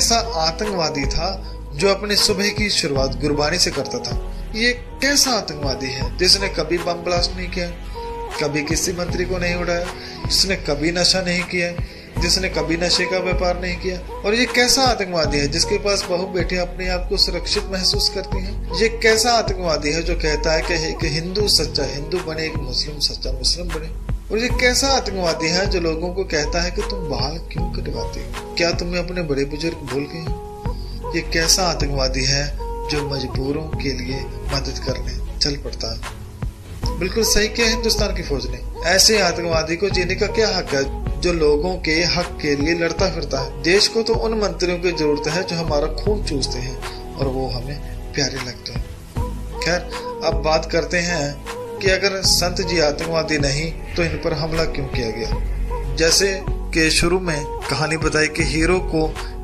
ऐसा आतंकवादी था जो अपनी सुबह की शुरुआत गुरबानी से करता था। ये कैसा आतंकवादी है जिसने कभी बम ब्लास्ट नहीं किया, कभी किसी मंत्री को नहीं उड़ाया, जिसने कभी नशा नहीं किया, जिसने कभी नशे का व्यापार नहीं किया। और ये कैसा आतंकवादी है जिसके पास बहु बेटियां अपने आप को सुरक्षित महसूस करती हैं। ये कैसा आतंकवादी है जो कहता है कि हिंदू सच्चा हिंदू बने, एक मुस्लिम सच्चा मुस्लिम बने। और ये कैसा आतंकवादी है जो लोगों को कहता है कि तुम बाल क्यों कटवाते हो, क्या तुम्हें अपने बड़े बुजुर्ग भूल गए। ये कैसा आतंकवादी है जो मजबूरों के लिए मदद करने चल पड़ता है। बिल्कुल सही किया हिंदुस्तान की फौज ने। ऐसे आतंकवादी को जीने का क्या हक है जो लोगों के हक के लिए लड़ता फिरता है। देश को तो उन मंत्रियों की जरूरत है जो हमारा खून चूसते हैं और वो हमें प्यारे लगते हैं। खैर, अब बात करते हैं कि अगर संत जी आतंकवादी नहीं तो इन पर हमला क्यों किया गया। जैसे कि शुरू में कहानी बताई कि हीरो को